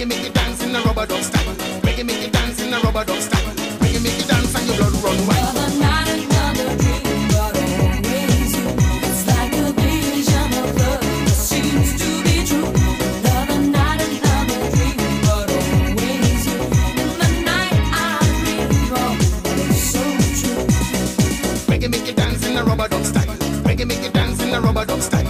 Reggae make you dance in a rubber dub style. Reggae make you dance in a rubber dub style. Reggae make you dance and your blood run wild. Another night, another dream, but always you. It's like a vision of love that seems to be true. Another night, another dream, but always you. In the night I dream of it's so true. Reggae make you dance in a rubber dub style. Reggae make you dance in a rubber dub style.